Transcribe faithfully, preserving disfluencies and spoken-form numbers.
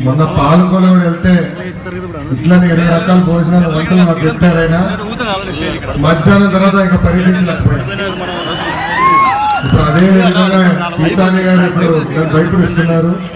మొన్న పాలకొల కూడా వెళ్తే ఇట్లానే ఇరవై రకాల భోజనాలు వంటలు నాకు పెట్టారైనా మధ్యాహ్నం తర్వాత ఇంకా పర్యటించలేకపోయాను. ఇప్పుడు అదే విధంగా గీతాని గారు ఇప్పుడు భయపడిస్తున్నారు.